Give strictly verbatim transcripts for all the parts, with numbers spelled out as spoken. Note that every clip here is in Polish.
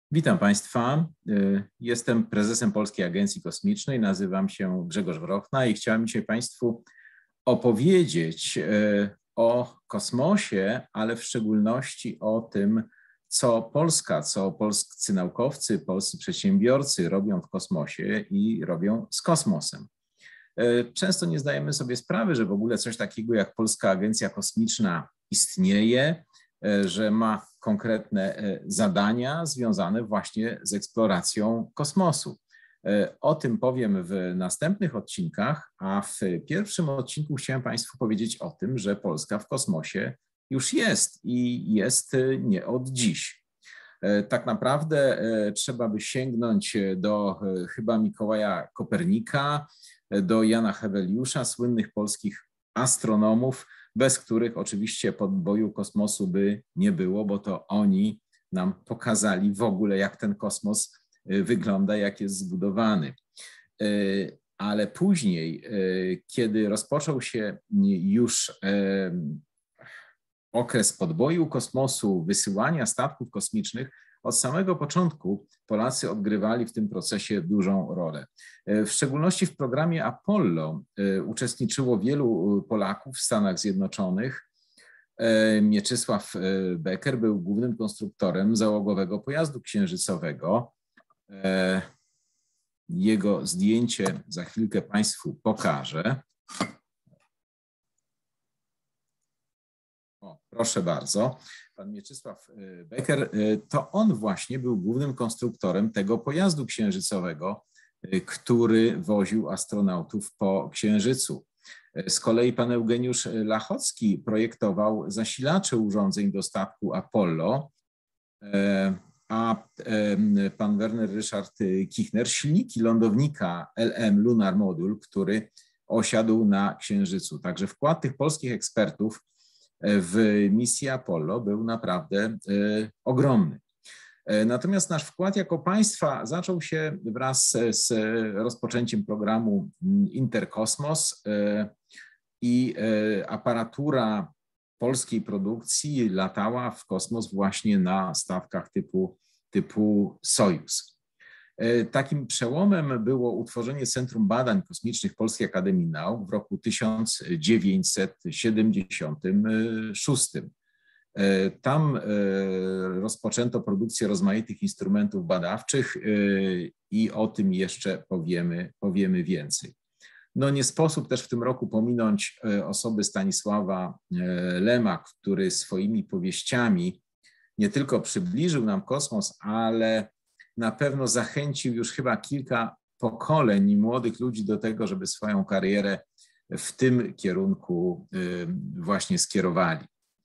Witam Państwa. Jestem prezesem Polskiej Agencji Kosmicznej, nazywam się Grzegorz Wrochna i chciałem dzisiaj Państwu opowiedzieć o kosmosie, ale w szczególności o tym, co Polska, co polscy naukowcy, polscy przedsiębiorcy robią w kosmosie i robią z kosmosem. Często nie zdajemy sobie sprawy, że w ogóle coś takiego jak Polska Agencja Kosmiczna istnieje, że ma konkretne zadania związane właśnie z eksploracją kosmosu. O tym powiem w następnych odcinkach, a w pierwszym odcinku chciałem Państwu powiedzieć o tym, że Polska w kosmosie już jest i jest nie od dziś. Tak naprawdę trzeba by sięgnąć do chyba Mikołaja Kopernika, do Jana Heweliusza, słynnych polskich astronomów, bez których oczywiście podboju kosmosu by nie było, bo to oni nam pokazali w ogóle, jak ten kosmos wygląda, jak jest zbudowany. Ale później, kiedy rozpoczął się już okres podboju kosmosu, wysyłania statków kosmicznych, od samego początku Polacy odgrywali w tym procesie dużą rolę. W szczególności w programie Apollo uczestniczyło wielu Polaków w Stanach Zjednoczonych. Mieczysław Becker był głównym konstruktorem załogowego pojazdu księżycowego. Jego zdjęcie za chwilkę Państwu pokażę. O, proszę bardzo. Pan Mieczysław Becker, to on właśnie był głównym konstruktorem tego pojazdu księżycowego, który woził astronautów po Księżycu. Z kolei pan Eugeniusz Lachocki projektował zasilacze urządzeń do statku Apollo, a pan Werner Ryszard Kichner silniki lądownika L M Lunar Module, który osiadł na Księżycu. Także wkład tych polskich ekspertów w misję Apollo był naprawdę ogromny. Natomiast nasz wkład jako państwa zaczął się wraz z rozpoczęciem programu Interkosmos i aparatura polskiej produkcji latała w kosmos właśnie na stawkach typu, typu Sojus. Takim przełomem było utworzenie Centrum Badań Kosmicznych Polskiej Akademii Nauk w roku tysiąc dziewięćset siedemdziesiątym szóstym. Tam rozpoczęto produkcję rozmaitych instrumentów badawczych i o tym jeszcze powiemy, powiemy więcej. No nie sposób też w tym roku pominąć osoby Stanisława Lema, który swoimi powieściami nie tylko przybliżył nam kosmos, ale na pewno zachęcił już chyba kilka pokoleń młodych ludzi do tego, żeby swoją karierę w tym kierunku właśnie skierowali.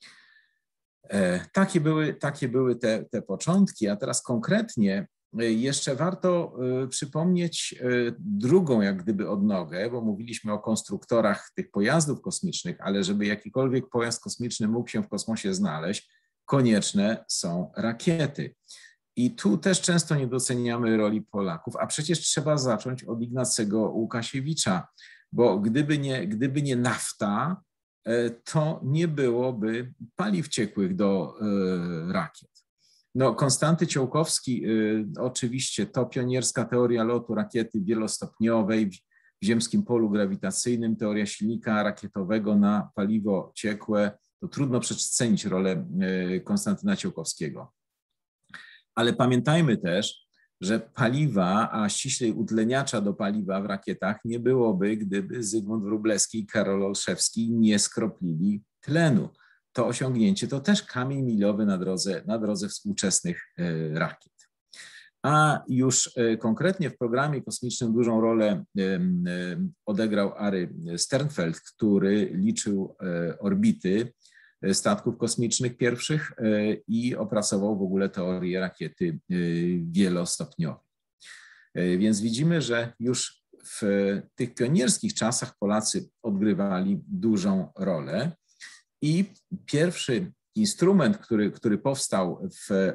Takie były, takie były te, te początki, a teraz konkretnie jeszcze warto przypomnieć drugą jak gdyby odnogę, bo mówiliśmy o konstruktorach tych pojazdów kosmicznych, ale żeby jakikolwiek pojazd kosmiczny mógł się w kosmosie znaleźć, konieczne są rakiety. I tu też często nie doceniamy roli Polaków, a przecież trzeba zacząć od Ignacego Łukasiewicza, bo gdyby nie, gdyby nie nafta, to nie byłoby paliw ciekłych do rakiet. No, Konstanty Ciołkowski, oczywiście to pionierska teoria lotu rakiety wielostopniowej w ziemskim polu grawitacyjnym, teoria silnika rakietowego na paliwo ciekłe, to trudno przecenić rolę Konstantyna Ciołkowskiego. Ale pamiętajmy też, że paliwa, a ściślej utleniacza do paliwa w rakietach nie byłoby, gdyby Zygmunt Wróblewski i Karol Olszewski nie skroplili tlenu. To osiągnięcie to też kamień milowy na drodze, na drodze współczesnych rakiet. A już konkretnie w programie kosmicznym dużą rolę odegrał Ary Sternfeld, który liczył orbity statków kosmicznych pierwszych i opracował w ogóle teorię rakiety wielostopniowej. Więc widzimy, że już w tych pionierskich czasach Polacy odgrywali dużą rolę i pierwszy instrument, który, który powstał w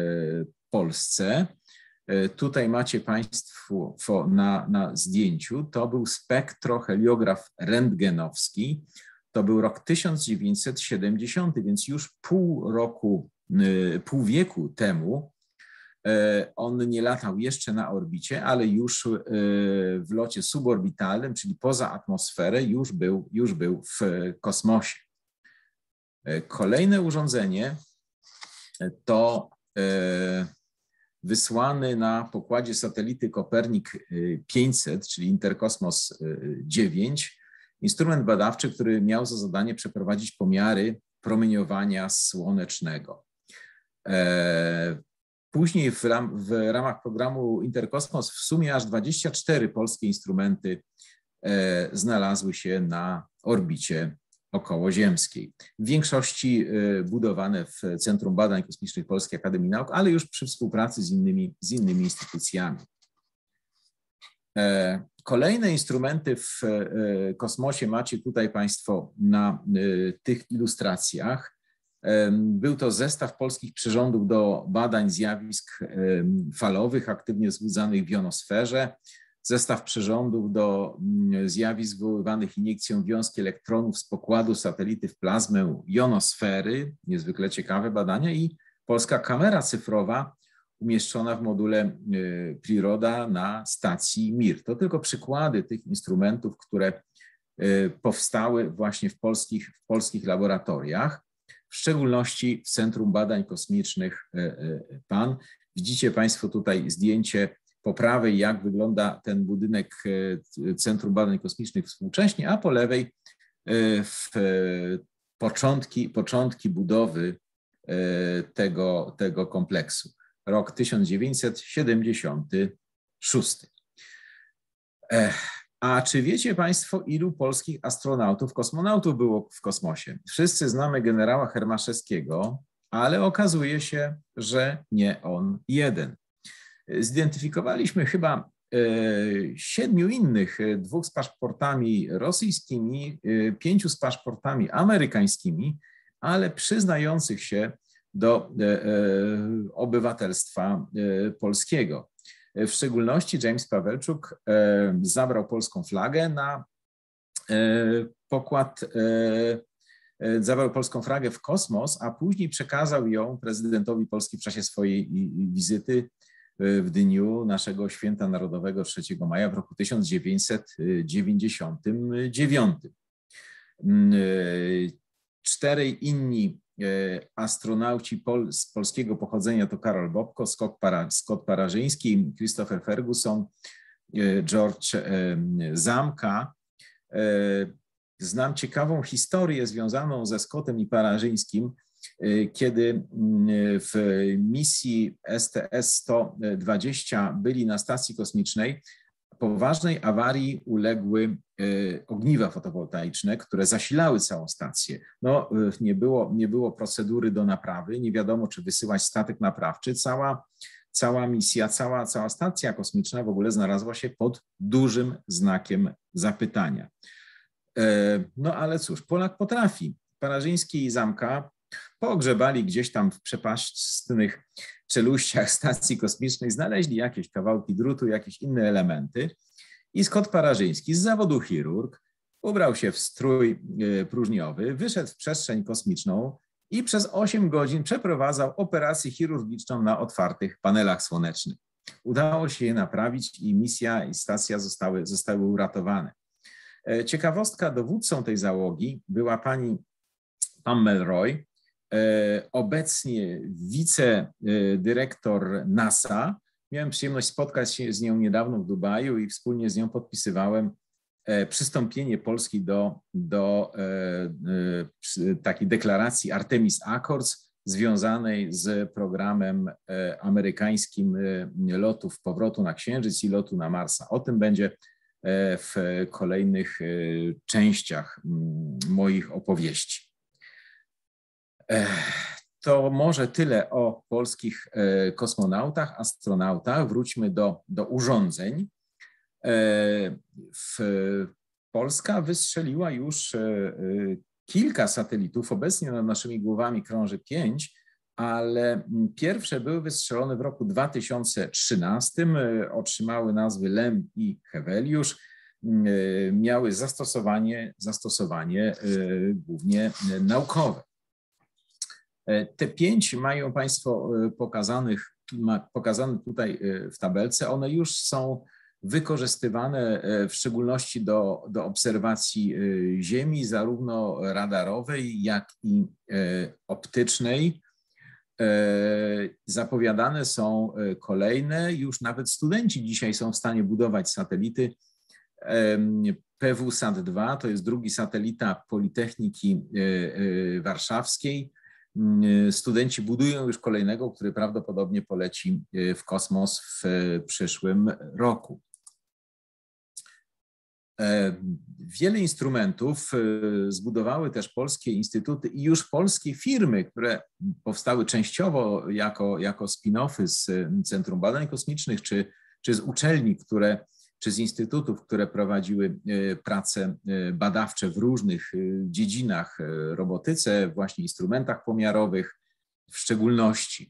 Polsce, tutaj macie Państwo na, na zdjęciu, to był spektroheliograf rentgenowski. To był rok tysiąc dziewięćset siedemdziesiąty, więc już pół roku, pół wieku temu On nie latał jeszcze na orbicie, ale już w locie suborbitalnym, czyli poza atmosferę, już był, już był w kosmosie. Kolejne urządzenie to wysłany na pokładzie satelity Kopernik pięćset, czyli Interkosmos dziewięć, instrument badawczy, który miał za zadanie przeprowadzić pomiary promieniowania słonecznego. Później w, ram, w ramach programu Interkosmos w sumie aż dwadzieścia cztery polskie instrumenty znalazły się na orbicie okołoziemskiej. W większości budowane w Centrum Badań Kosmicznych Polskiej Akademii Nauk, ale już przy współpracy z innymi, z innymi instytucjami. Kolejne instrumenty w kosmosie macie tutaj Państwo na tych ilustracjach. Był to zestaw polskich przyrządów do badań zjawisk falowych aktywnie wzbudzanych w jonosferze, zestaw przyrządów do zjawisk wywoływanych iniekcją wiązki elektronów z pokładu satelity w plazmę jonosfery, niezwykle ciekawe badania, i polska kamera cyfrowa umieszczona w module Priroda na stacji Mir. To tylko przykłady tych instrumentów, które powstały właśnie w polskich, w polskich laboratoriach, w szczególności w Centrum Badań Kosmicznych P A N. Widzicie Państwo tutaj zdjęcie po prawej, jak wygląda ten budynek Centrum Badań Kosmicznych współcześnie, a po lewej w początki, początki budowy tego, tego kompleksu. Rok tysiąc dziewięćset siedemdziesiąty szósty. A czy wiecie Państwo, ilu polskich astronautów, kosmonautów było w kosmosie? Wszyscy znamy generała Hermaszewskiego, ale okazuje się, że nie on jeden. Zidentyfikowaliśmy chyba siedmiu innych, dwóch z paszportami rosyjskimi, pięciu z paszportami amerykańskimi, ale przyznających się do obywatelstwa polskiego. W szczególności James Pawelczuk zabrał polską flagę na pokład, zabrał polską flagę w kosmos, a później przekazał ją prezydentowi Polski w czasie swojej wizyty w dniu naszego święta narodowego trzeciego maja w roku tysiąc dziewięćset dziewięćdziesiątym dziewiątym. Czterej inni astronauci pol, z polskiego pochodzenia to Karol Bobko, Scott, Para, Scott Parażyński, Christopher Ferguson, George Zamka. Znam ciekawą historię związaną ze Scottem i Parażyńskim, kiedy w misji S T S sto dwadzieścia byli na stacji kosmicznej. Poważnej awarii uległy ogniwa fotowoltaiczne, które zasilały całą stację. No, nie było, nie było procedury do naprawy, nie wiadomo, czy wysyłać statek naprawczy. Cała, cała misja, cała, cała stacja kosmiczna w ogóle znalazła się pod dużym znakiem zapytania. No ale cóż, Polak potrafi. Parażyński i Zamka pogrzebali gdzieś tam w przepaśnych czeluściach stacji kosmicznej, znaleźli jakieś kawałki drutu, jakieś inne elementy i Scott Parażyński, z zawodu chirurg, ubrał się w strój próżniowy, wyszedł w przestrzeń kosmiczną i przez osiem godzin przeprowadzał operację chirurgiczną na otwartych panelach słonecznych. Udało się je naprawić i misja i stacja zostały, zostały uratowane. Ciekawostka, dowódcą tej załogi była pani Pam Melroy, obecnie wicedyrektor NASA. Miałem przyjemność spotkać się z nią niedawno w Dubaju i wspólnie z nią podpisywałem przystąpienie Polski do, do takiej deklaracji Artemis Accords związanej z programem amerykańskim lotów powrotu na Księżyc i lotu na Marsa. O tym będzie w kolejnych częściach moich opowieści. To może tyle o polskich kosmonautach, astronautach. Wróćmy do, do urządzeń. W, Polska wystrzeliła już kilka satelitów. Obecnie nad naszymi głowami krąży pięć, ale pierwsze były wystrzelone w roku dwa tysiące trzynastym. Otrzymały nazwy Lem i Heweliusz. Miały zastosowanie, zastosowanie głównie naukowe. Te pięć mają Państwo pokazanych pokazane tutaj w tabelce, one już są wykorzystywane w szczególności do, do obserwacji Ziemi, zarówno radarowej, jak i optycznej. Zapowiadane są kolejne, już nawet studenci dzisiaj są w stanie budować satelity. P W SAT dwa to jest drugi satelita Politechniki Warszawskiej. Studenci budują już kolejnego, który prawdopodobnie poleci w kosmos w przyszłym roku. Wiele instrumentów zbudowały też polskie instytuty i już polskie firmy, które powstały częściowo jako, jako spin-offy z Centrum Badań Kosmicznych, czy, czy z uczelni, które, czy z instytutów, które prowadziły prace badawcze w różnych dziedzinach, robotyce, właśnie instrumentach pomiarowych w szczególności.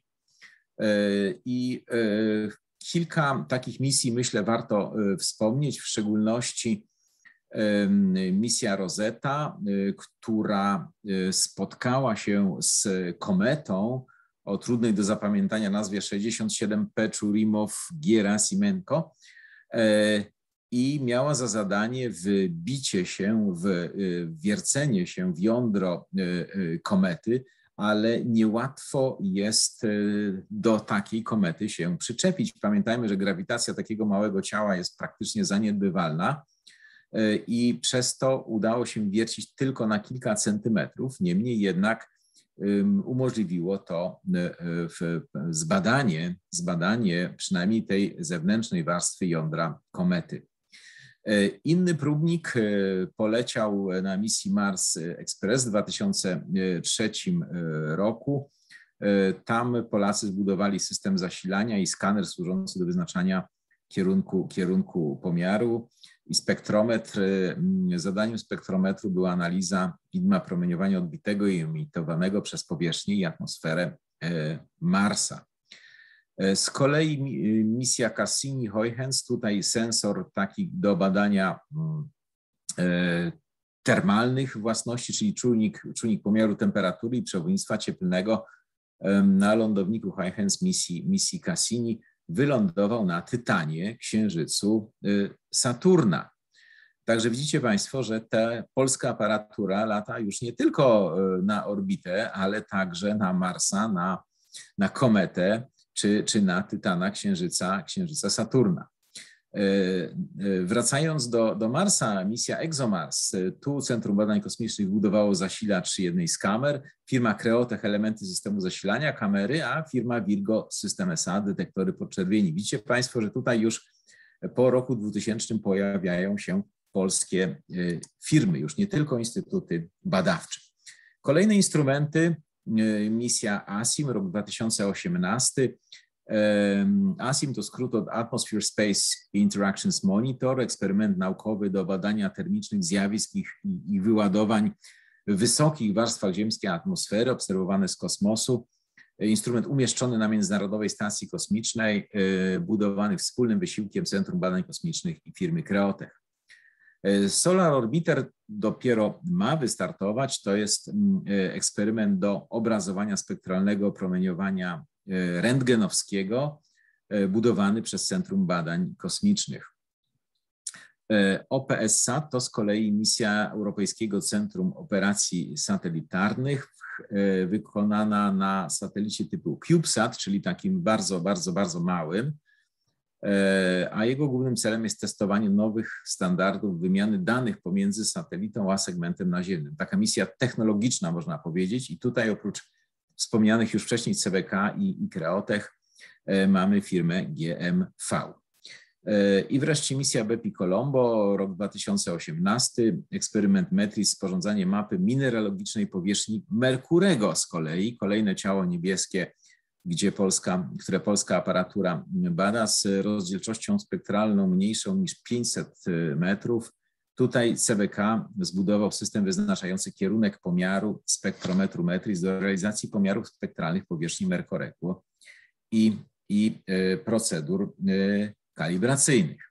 I kilka takich misji, myślę, warto wspomnieć, w szczególności misja Rosetta, która spotkała się z kometą o trudnej do zapamiętania nazwie sześćdziesiąt siedem P Churymow-Gerasimenko i miała za zadanie wbicie się, w wwiercenie się w jądro komety, ale niełatwo jest do takiej komety się przyczepić. Pamiętajmy, że grawitacja takiego małego ciała jest praktycznie zaniedbywalna i przez to udało się wiercić tylko na kilka centymetrów. Niemniej jednak umożliwiło to zbadanie, zbadanie przynajmniej tej zewnętrznej warstwy jądra komety. Inny próbnik poleciał na misji Mars Express w dwa tysiące trzecim roku. Tam Polacy zbudowali system zasilania i skaner służący do wyznaczania kierunku, kierunku pomiaru. I spektrometr, zadaniem spektrometru była analiza widma promieniowania odbitego i emitowanego przez powierzchnię i atmosferę Marsa. Z kolei misja Cassini-Huygens, tutaj sensor taki do badania termalnych własności, czyli czujnik, czujnik pomiaru temperatury i przewodnictwa cieplnego na lądowniku Huygens misji, misji Cassini wylądował na Tytanie, księżycu Saturna. Także widzicie Państwo, że ta polska aparatura lata już nie tylko na orbitę, ale także na Marsa, na, na kometę, czy, czy na Tytana, księżyca, księżyca Saturna. Wracając do, do Marsa, misja ExoMars. Tu Centrum Badań Kosmicznych budowało zasilacz jednej z kamer, firma Creotech elementy systemu zasilania, kamery, a firma Virgo system S A, detektory podczerwieni. Widzicie Państwo, że tutaj już po roku dwutysięcznym pojawiają się polskie firmy, już nie tylko instytuty badawcze. Kolejne instrumenty, misja ASIM, rok dwa tysiące osiemnasty. ASIM to skrót od Atmosphere Space Interactions Monitor, eksperyment naukowy do badania termicznych zjawisk i wyładowań w wysokich warstwach ziemskiej atmosfery obserwowane z kosmosu. Instrument umieszczony na Międzynarodowej Stacji Kosmicznej, budowany wspólnym wysiłkiem Centrum Badań Kosmicznych i firmy Creotech. Solar Orbiter dopiero ma wystartować, to jest eksperyment do obrazowania spektralnego promieniowania rentgenowskiego, budowany przez Centrum Badań Kosmicznych. O P S SAT to z kolei misja Europejskiego Centrum Operacji Satelitarnych, wykonana na satelicie typu CubeSat, czyli takim bardzo, bardzo, bardzo małym, a jego głównym celem jest testowanie nowych standardów wymiany danych pomiędzy satelitą a segmentem naziemnym. Taka misja technologiczna, można powiedzieć, i tutaj oprócz wspomnianych już wcześniej C B K i, i Creotech mamy firmę G M V. I wreszcie misja Bepi Colombo, rok dwa tysiące osiemnasty, eksperyment METRIS, sporządzanie mapy mineralogicznej powierzchni Merkurego z kolei, kolejne ciało niebieskie, gdzie polska, które polska aparatura bada z rozdzielczością spektralną mniejszą niż pięćset metrów. Tutaj C B K zbudował system wyznaczający kierunek pomiaru spektrometru METRIS do realizacji pomiarów spektralnych powierzchni Merkurego i, i procedur kalibracyjnych.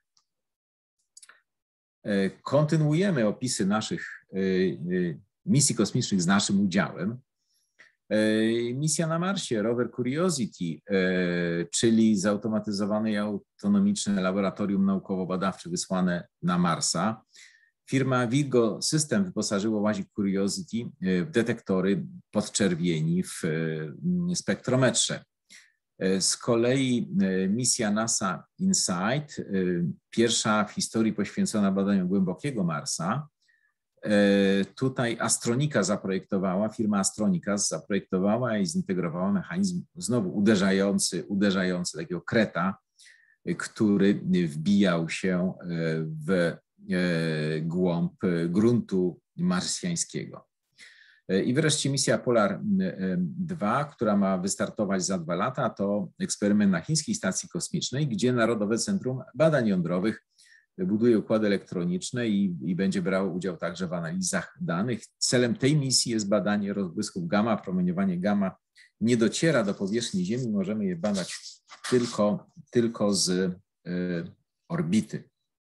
Kontynuujemy opisy naszych misji kosmicznych z naszym udziałem. Misja na Marsie, rower Curiosity, czyli zautomatyzowane i autonomiczne laboratorium naukowo-badawcze wysłane na Marsa. Firma Virgo System wyposażyła łazik Curiosity w detektory podczerwieni w spektrometrze. Z kolei misja NASA InSight, pierwsza w historii poświęcona badaniom głębokiego Marsa. Tutaj Astronika zaprojektowała, firma Astronika zaprojektowała i zintegrowała mechanizm znowu uderzający, uderzający takiego kreta, który wbijał się w głąb gruntu marsjańskiego. I wreszcie misja Polar dwa, która ma wystartować za dwa lata, to eksperyment na chińskiej stacji kosmicznej, gdzie Narodowe Centrum Badań Jądrowych buduje układy elektroniczne i, i będzie brało udział także w analizach danych. Celem tej misji jest badanie rozbłysków gamma. Promieniowanie gamma nie dociera do powierzchni Ziemi, możemy je badać tylko, tylko z y, orbity.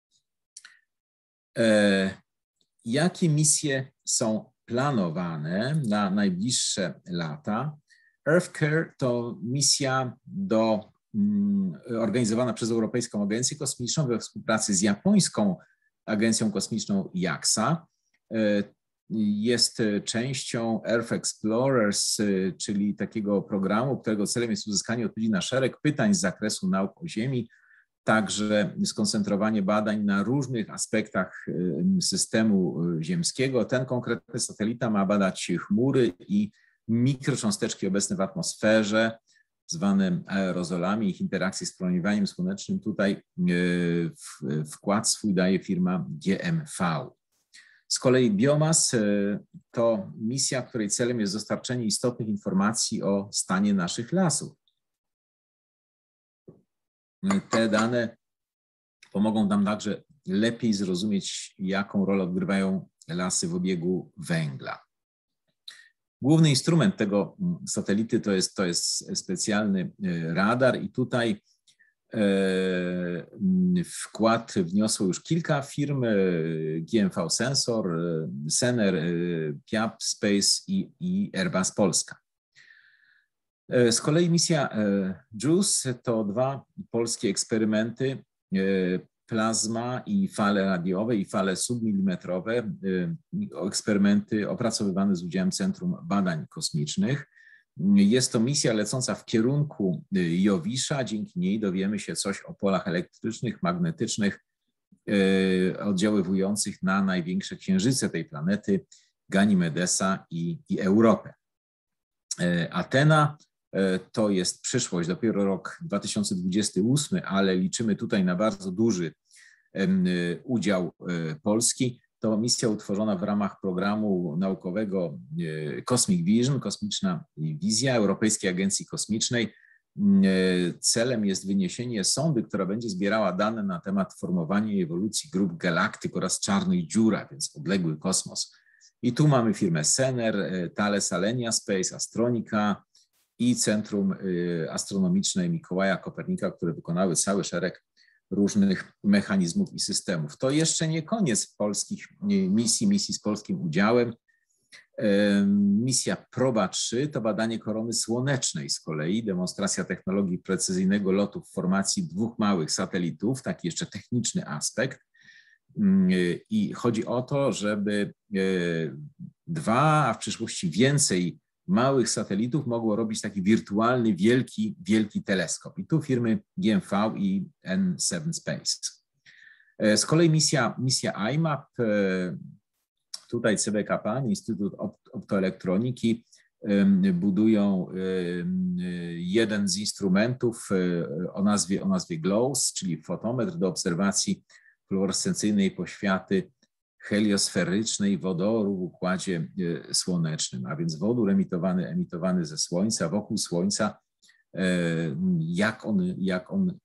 E, jakie misje są planowane na najbliższe lata? EarthCare to misja do, mm, organizowana przez Europejską Agencję Kosmiczną we współpracy z japońską agencją kosmiczną JAXA. Jest częścią Earth Explorers, czyli takiego programu, którego celem jest uzyskanie odpowiedzi na szereg pytań z zakresu nauk o Ziemi, także skoncentrowanie badań na różnych aspektach systemu ziemskiego. Ten konkretny satelita ma badać chmury i mikrocząsteczki obecne w atmosferze, zwane aerozolami, ich interakcje z promieniowaniem słonecznym. Tutaj wkład swój daje firma G M V. Z kolei Biomass to misja, której celem jest dostarczenie istotnych informacji o stanie naszych lasów. Te dane pomogą nam także lepiej zrozumieć, jaką rolę odgrywają lasy w obiegu węgla. Główny instrument tego satelity to jest, to jest specjalny radar i tutaj wkład wniosło już kilka firm, G M V Sensor, Sener, Piap Space i, i Airbus Polska. Z kolei misja JUICE to dwa polskie eksperymenty, plazma i fale radiowe i fale submilimetrowe, eksperymenty opracowywane z udziałem Centrum Badań Kosmicznych. Jest to misja lecąca w kierunku Jowisza, dzięki niej dowiemy się coś o polach elektrycznych, magnetycznych, oddziaływujących na największe księżyce tej planety, Ganimedesa i, i Europę. Athena to jest przyszłość, dopiero rok dwa tysiące dwudziesty ósmy, ale liczymy tutaj na bardzo duży udział Polski. To misja utworzona w ramach programu naukowego Cosmic Vision, Kosmiczna Wizja Europejskiej Agencji Kosmicznej. Celem jest wyniesienie sondy, która będzie zbierała dane na temat formowania i ewolucji grup galaktyk oraz czarnych dziur, a więc odległy kosmos. I tu mamy firmę Sener, Thales Alenia Space, Astronika i Centrum Astronomiczne Mikołaja Kopernika, które wykonały cały szereg różnych mechanizmów i systemów. To jeszcze nie koniec polskich misji, misji z polskim udziałem. Misja Proba trzy to badanie korony słonecznej z kolei, demonstracja technologii precyzyjnego lotu w formacji dwóch małych satelitów, taki jeszcze techniczny aspekt. I chodzi o to, żeby dwa, a w przyszłości więcej małych satelitów mogło robić taki wirtualny, wielki, wielki teleskop. I tu firmy G M V i N siedem Space. Z kolei misja, misja I MAP, tutaj C B K P A N, Instytut Optoelektroniki, budują jeden z instrumentów o nazwie, o nazwie GLOWS, czyli fotometr do obserwacji fluorescencyjnej poświaty heliosferycznej wodoru w układzie słonecznym, a więc wodór emitowany, emitowany ze Słońca, wokół Słońca, jak on, jak on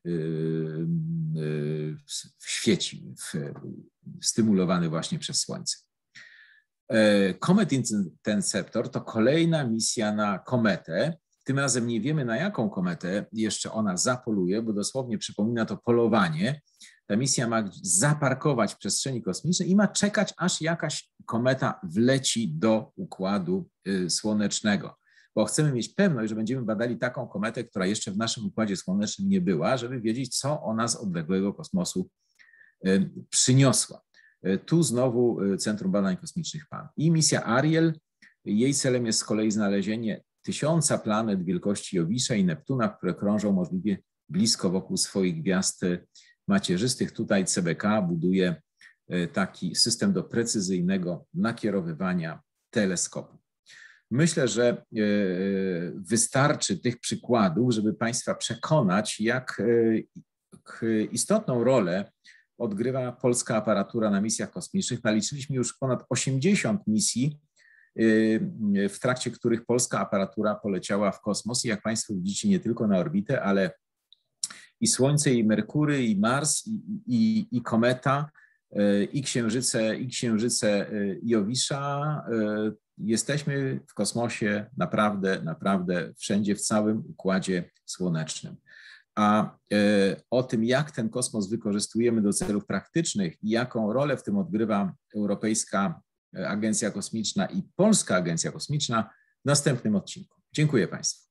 świeci, stymulowany właśnie przez Słońce. Comet Interceptor to kolejna misja na kometę. Tym razem nie wiemy, na jaką kometę jeszcze ona zapoluje, bo dosłownie przypomina to polowanie. Ta misja ma zaparkować w przestrzeni kosmicznej i ma czekać, aż jakaś kometa wleci do Układu Słonecznego. bo chcemy mieć pewność, że będziemy badali taką kometę, która jeszcze w naszym Układzie Słonecznym nie była, żeby wiedzieć, co ona z odległego kosmosu przyniosła. Tu znowu Centrum Badań Kosmicznych P A N. I misja Ariel, jej celem jest z kolei znalezienie tysiąca planet wielkości Jowisza i Neptuna, które krążą możliwie blisko wokół swoich gwiazd macierzystych. Tutaj C B K buduje taki system do precyzyjnego nakierowywania teleskopu. Myślę, że wystarczy tych przykładów, żeby Państwa przekonać, jak istotną rolę odgrywa polska aparatura na misjach kosmicznych. Naliczyliśmy już ponad osiemdziesiąt misji, w trakcie których polska aparatura poleciała w kosmos i jak Państwo widzicie, nie tylko na orbitę, ale i Słońce, i Merkury, i Mars, i, i, i kometa, i księżyce, i księżyce Jowisza. Jesteśmy w kosmosie naprawdę, naprawdę wszędzie, w całym Układzie Słonecznym. A o tym, jak ten kosmos wykorzystujemy do celów praktycznych i jaką rolę w tym odgrywa Europejska Agencja Kosmiczna i Polska Agencja Kosmiczna, w następnym odcinku. Dziękuję Państwu.